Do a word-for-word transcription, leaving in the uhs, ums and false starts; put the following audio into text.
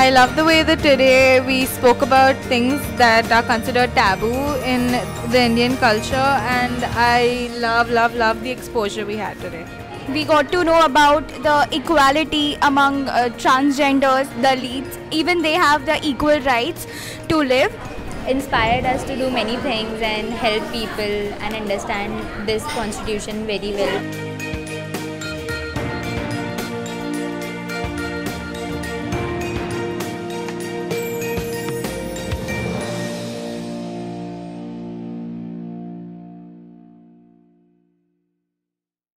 I love the way that today we spoke about things that are considered taboo in the Indian culture, and I love, love, love the exposure we had today. We got to know about the equality among uh, transgenders, Dalits. Even they have the equal rights to live. Inspired us to do many things and help people and understand this constitution very well.